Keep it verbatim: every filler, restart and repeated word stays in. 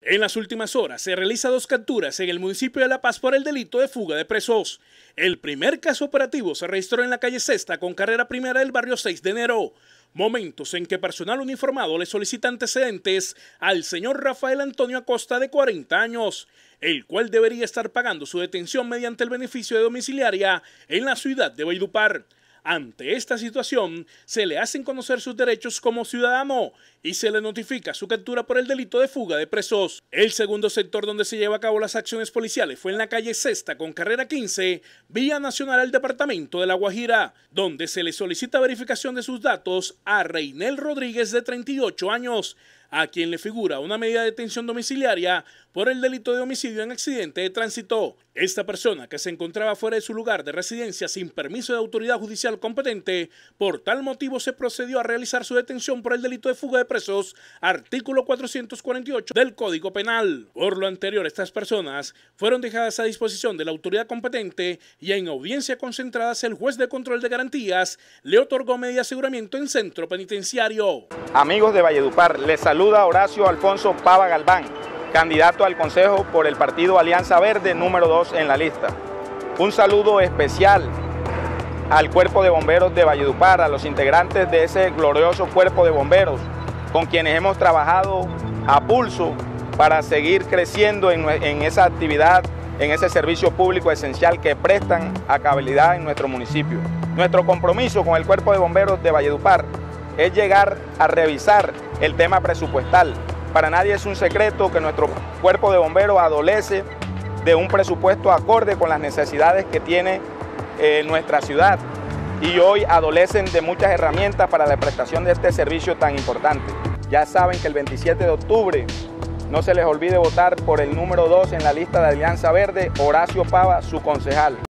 En las últimas horas se realizan dos capturas en el municipio de La Paz por el delito de fuga de presos. El primer caso operativo se registró en la calle Sexta con carrera primera del barrio seis de enero. Momentos en que personal uniformado le solicita antecedentes al señor Rafael Antonio Acosta, de cuarenta años, el cual debería estar pagando su detención mediante el beneficio de domiciliaria en la ciudad de Valledupar. Ante esta situación, se le hacen conocer sus derechos como ciudadano y se le notifica su captura por el delito de fuga de presos. El segundo sector donde se lleva a cabo las acciones policiales fue en la calle Sexta con carrera quince, vía nacional al departamento de La Guajira, donde se le solicita verificación de sus datos a Reinel Rodríguez, de treinta y ocho años, a quien le figura una medida de detención domiciliaria por el delito de homicidio en accidente de tránsito. Esta persona, que se encontraba fuera de su lugar de residencia sin permiso de autoridad judicial competente, por tal motivo se procedió a realizar su detención por el delito de fuga de presos, artículo cuatrocientos cuarenta y ocho del Código Penal. Por lo anterior, estas personas fueron dejadas a disposición de la autoridad competente y en audiencia concentradas el juez de control de garantías le otorgó medida de aseguramiento en centro penitenciario. Amigos de Valledupar, les saluda Horacio Alfonso Pava Galván, candidato al Consejo por el partido Alianza Verde, número dos en la lista. Un saludo especial al Cuerpo de Bomberos de Valledupar, a los integrantes de ese glorioso Cuerpo de Bomberos, con quienes hemos trabajado a pulso para seguir creciendo en, en esa actividad, en ese servicio público esencial que prestan a cabalidad en nuestro municipio. Nuestro compromiso con el Cuerpo de Bomberos de Valledupar es llegar a revisar el tema presupuestal. Para nadie es un secreto que nuestro Cuerpo de Bomberos adolece de un presupuesto acorde con las necesidades que tiene eh, nuestra ciudad, y hoy adolecen de muchas herramientas para la prestación de este servicio tan importante. Ya saben que el veintisiete de octubre no se les olvide votar por el número dos en la lista de Alianza Verde, Horacio Pava, su concejal.